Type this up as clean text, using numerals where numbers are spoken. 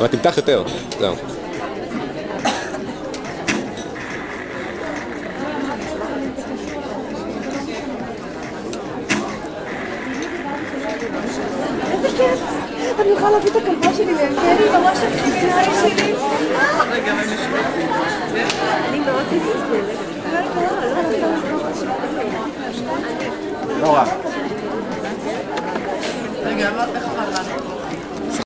אבל תמתח יותר, זהו. איזה כיף! אני אוכל להביא את הכלבה שלי להרגל לי ממש הכיסאי שלי. רגע, אני מאוד מסתכלת. לא רע.